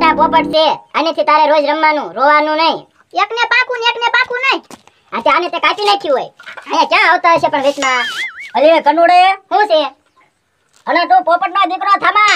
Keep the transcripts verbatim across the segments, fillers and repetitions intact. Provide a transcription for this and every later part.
મારા પોપટ છે, આનેથી તારે રોજ રમવાનું, રોવાનું નહીં. એકને પાકું ને એકને પાકું નહીં. આ તે આને તે કાપી નાખ્યું હોય. અહીંયા ક્યાં આવતા હશે પણ વેચના? અલે કનુડે શું છે? અને તો પોપટનો દીકરો થામા.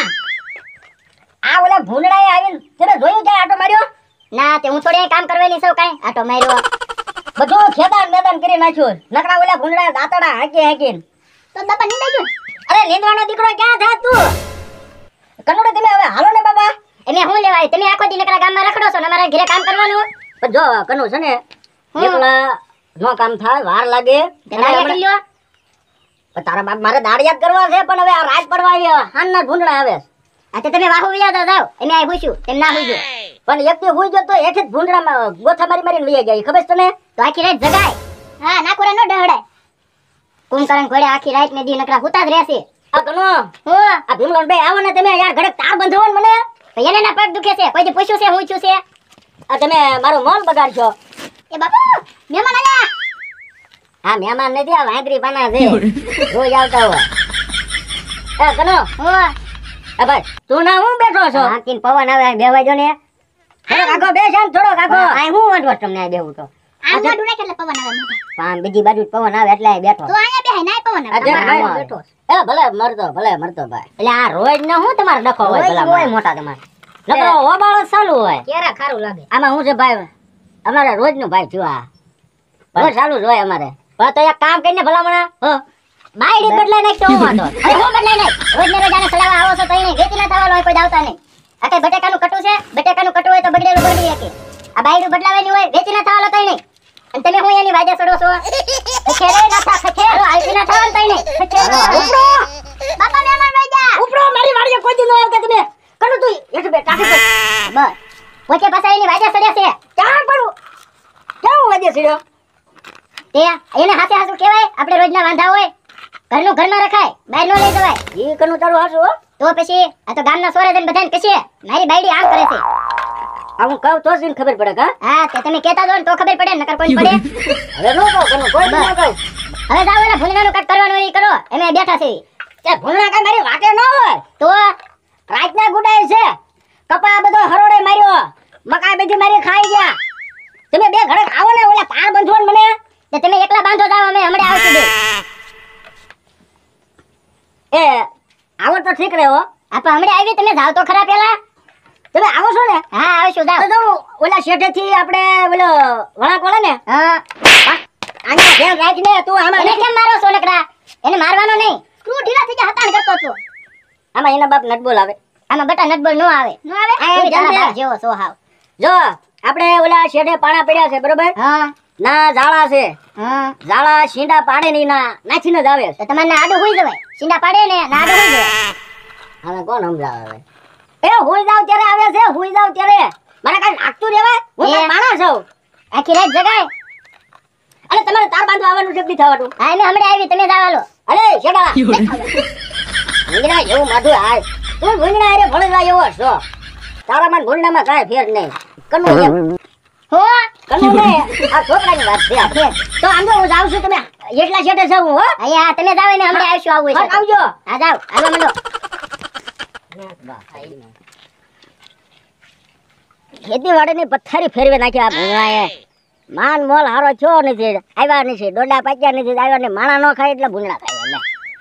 આ ઓલા ભૂંડડાએ આવીને તને જોયું છે આટો માર્યો? ના તે હું થોડી કામ કરવાની છું કાઈ આટો માર્યો. બધું ખેદાન મેદાન કરી નાખ્યું. નકરા ઓલા ભૂંડડાએ દાંતડા હાકી હાકીને તો દબા નીંદાઈ ગયું. અરે નીંદવાનો દીકરો ક્યાં થાત તું? કનુડે તમે હવે હાલો ને બાબા. એને હું લેવાય? તમે આખો દી નકરા ગામમાં રખડો છો ને અમારા ઘરે કામ કરવાનું. પણ જો કનુ છે ને એકલા નો કામ થાય વાર લાગે. દાડિયા કરી લ્યો. પણ તારા બાપ મારે દાડિયા કરવા છે પણ હવે આ રાત પડવા આવ્યા હાનના ભૂંડડા આવે. આ તે તમે વાહુ વિયા જાવ એને આ પૂછ્યું તેમ ના પૂછ્યું. પણ એક દી હુઈ ગયો તો એક જ ભૂંડડામાં ગોથા મારી મારીને લઈ ગયા. ખબર છે તને? તો આખી રાત જગાય. હા નાકુરા નો ડહડાય. કુંભકરણ ઘોડે આખી રાત ને દી નકરા હુતા જ રહેશે. આ કનો હું આ ભીમલોન ભાઈ આવો ને તમે યાર ઘડક તાર બંધવો ને મને. તો એને ના પગ દુખે છે. કોઈ દી પૂછ્યું છે હું છું છે? આ તમે મારું મોન બગાડશો. એ બાપુ મહેમાન આયા. હા મહેમાન નથી આ વાંદરી પાના છે રોજ આવતા હોય. એ કનો હું એ ભાઈ તું ના હું બેઠો છો? હા કિન પવન આવે બેવાઈ જો ને. થોડો કાકો બેસ આમ થોડો કાકો. આ હું વાંઢો તમને આ બેહું તો. આ વાંઢું નાખ એટલે પવન આવે મોટા. આમ બીજી બાજુ પવન આવે એટલે અહીં બેઠો. તો અહીંયા બેહાય નાય પવન આવે. આ તમારે બેઠો એ ભલે મરતો ભલે મરતો ભાઈ. એટલે આ રોજ ન હું તમારે ડખો હોય રોજ ભલા હોય મોટા તમારે. નકરો ઓબાળો ચાલુ હોય. કેરા ખારું લાગે. આમાં હું છે ભાઈ અમારે રોજ નું ભાઈ થયું આ રોજ ચાલુ જ હોય અમારે. પણ તો એક કામ કરીને ભલામણા હો બાયડી બદલાઈ નાખ તો હું વાંધો. અરે હું બદલાઈ નાખ. રોજ ને રોજ આને સલાવા આવો છો તો એને વેચી ના થવાનો હોય કોઈ દાવતા નહીં. આ કઈ બટેકાનું કટું છે? બટેકાનું કટું હોય તો બગડેલું બગડી શકે. આ બાયડું બદલાવાની હોય વેચી ના થવાનો તઈ નહીં. અને તમે હું એની વાજે સડો છો? ખેરે ના થા ખેરો આલતી ના થવાનું તઈ નહીં. ખેરો ઉપડો બાપા મહેમાન વાજા ઉપડો મારી વાડીએ કોઈ દી ન આવતા તમે. કનું તું હેઠ બે ટાકે પે બસ પોતે પાછા એની વાજે સડ્યા છે. ક્યાં પડું કેવું વાજે સડ્યો? તે એને હાથે હાસુ કહેવાય. આપણે રોજના વાંધા હોય ઘરનું ઘરમાં રખાય બહાર નો લઈ જવાય. ઈ કનું તારું હાસુ હો. તો પછી આ તો ગામના સોરે જઈને બધાને કહેશે મારી બાયડી આમ કરે છે. આ હું કહું તો જ એને ખબર પડે કા? હા તે તમે કહેતા જો ને તો ખબર પડે નકર કોઈ પડે. હવે નો કહું કનું કોઈ દી ન કહું. હવે જાવ ને ભૂંડણાનું કટ કરવાનું હોય ઈ કરો. અમે બેઠા છે. તે ભૂંડણા કા મારી વાટે ન હોય. તો રાતના ગુડાય છે. કપા બધો હરોડે માર્યો. મકાઈ બધી મારી ખાઈ ગયા. તમે બે ઘડક આવો ને ઓલા પાર બંધવો ને મને. તે તમે એકલા બાંધો જાવ અમે હમણાં આવશું બે. એ આવો તો ઠીક રહે હો. આપા હમણાં આવી તમે જાવ તો ખરા પેલા. તમે આવો છો ને? હા આવશું જાવ. તો જો ઓલા શેઠેથી આપણે ઓલો વળાક વાળે ને હા આને ધ્યાન રાખીને તું આમાં એને કેમ મારો છો નકરા? એને મારવાનો નહીં. સ્ક્રૂ ઢીલા થઈ ગયા હતાણ કરતો તો. આમાં એના બાપ નટબોલ આવે. આમાં બટા નટબોલ નો આવે. નો આવે? આ તારા બાપ જેવો છો હાવ. જો આપણે ઓલા શેઠે પાણા પડ્યા છે બરોબર? હા ના ઝાડા છે. હા ઝાડા શીંડા પાડે ની ના નાખીને જ આવે. તો તમારે આડું હોઈ જવાય. સીંડા પાડે ને ના આડું હોઈ જવાય. હવે કોણ સમજાવે? એ હોઈ જાવ ત્યારે આવે છે. હોઈ જાવ ત્યારે મારે કાઈ લાગતું રહેવાય. હું તો માણસ છું. આખી રાત જગાય. અરે તમારે તાર બાંધવા આવવાનું જલ્દી થવાનું. હા અમે હમણાં આવી તમે જાવ હાલો. અરે શેડા ભૂંગળા જેવું માથું હાય. તું ભૂંગળા અરે ભણવા એવો છો. તારામાં ભૂંગળામાં કાંઈ ફેર નહીં. કનું એમ હો કનું ને આ છોકરાની વાત છે. આ ફેર તો આમ તો હું જાઉં છું. તમે એટલા શેઠે છો હું હો. અહીંયા તમે જાવ ને હમણાં આવશું આવું હા, આવજો. હા જાવ હાલો મંડો. ખેતીવાડીની પથ્થારી ફેરવી નાખી આ ભૂંગળાએ. માન મોલ હારો થયો નથી. આવ્યા નથી. ડોડા પાક્યા નથી. આવ્યા ને માણા ન ખાય એટલે ભૂંગળા ખાય. એટલે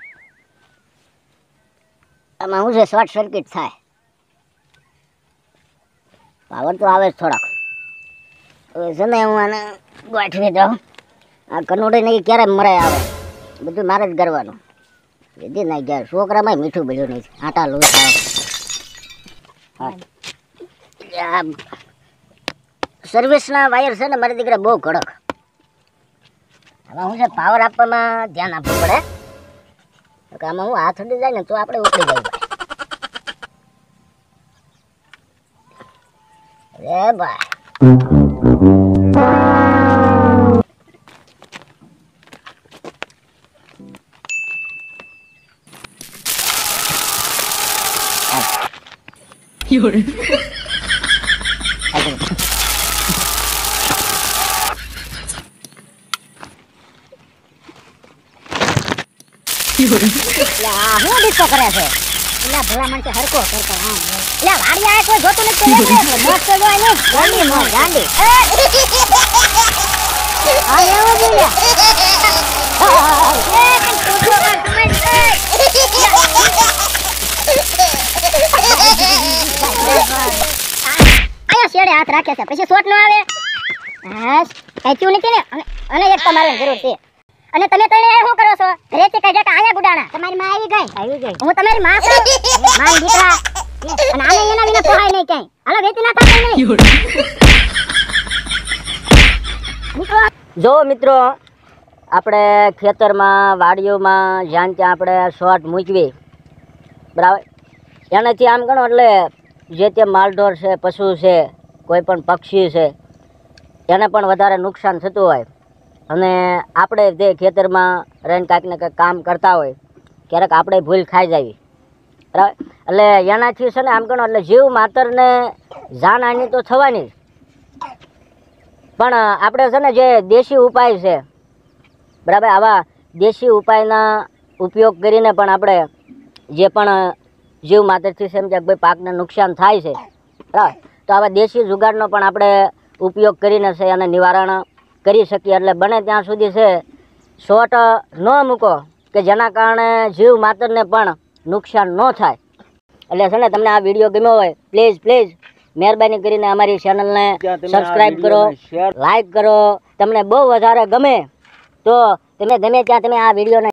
આમાં હું છે શોર્ટ સર્કિટ થાય. પાવર તો આવે જ થોડાક. હવે છે ને હું આને ગોઠવી દઉં. આ કનોડી નહીં ક્યારે મરે આવે. બધું મારે જ કરવાનું. વિધિ ના ગયા છોકરામાં મીઠું બધું નહીં. આટા લોટ સર્વિસના વાયર છે ને મારી દીકરા બહુ કડક. હવે હું છે પાવર આપવામાં ધ્યાન આપવું પડે. તો આમાં હું હાથ ઉડી જાય ને તો આપણે ઉકળી જાય ભાઈ. અરે ભાઈ Fiore. Fiore. હું ડિસ્કો કરે છે. એલા ભલા માણસે હરકો કરતો હા એટલે વાડિયા આ કોઈ જોતું નથી તો એમ ને. મોજ તો જોય ને ગાંડી મોજ ગાંડી આ એવું જ લે. એ કઈ છોકરો કર તમે આયા શેડે હાથ રાખે છે પછી શોટ નો આવે. હા કઈ થયું નથી ને અને અને એક તમારે જરૂર છે. અને તમે તને શું કરો છો ઘરેથી કઈ જતા આયા ગુડાણા તમારી માં આવી ગઈ આવી ગઈ હું તમારી માં છું માન દીકરા અને આને એના વિના પોહાય નહીં કઈ હાલો વેતી ના થાતા નહીં. જો મિત્રો આપણે ખેતરમાં વાડીઓમાં જ્યાં ત્યાં આપણે શોર્ટ મૂકવી બરાબર એનાથી આમ ગણો એટલે જે તે માલઢોર છે પશુ છે કોઈ પણ પક્ષી છે એને પણ વધારે નુકસાન થતું હોય અને આપણે જે ખેતરમાં રહીને કાંઈક ને કંઈક કામ કરતા હોય ક્યારેક આપણે ભૂલ ખાઈ જાવી બરાબર એટલે એનાથી છે ને આમ ગણો એટલે જીવ માતરને જાનહાની તો થવાની જ પણ આપણે છે ને જે દેશી ઉપાય છે બરાબર આવા દેશી ઉપાયના ઉપયોગ કરીને પણ આપણે જે પણ જીવ માતરથી છે એમ કે કોઈ પાકને નુકસાન થાય છે બરાબર તો આવા દેશી જુગાડનો પણ આપણે ઉપયોગ કરીને છે અને નિવારણ કરી શકીએ એટલે બને ત્યાં સુધી છે શોર્ટ ન મૂકો કે જેના કારણે જીવ માતરને પણ નુકસાન ન થાય એટલે છે ને તમને આ વિડીયો ગમ્યો હોય પ્લીઝ પ્લીઝ મહેરબાની કરીને અમારી ચેનલને સબસ્ક્રાઇબ કરો લાઈક કરો તમને બહુ વધારે ગમે તો તમે ગમે ત્યાં તમે આ વિડીયોને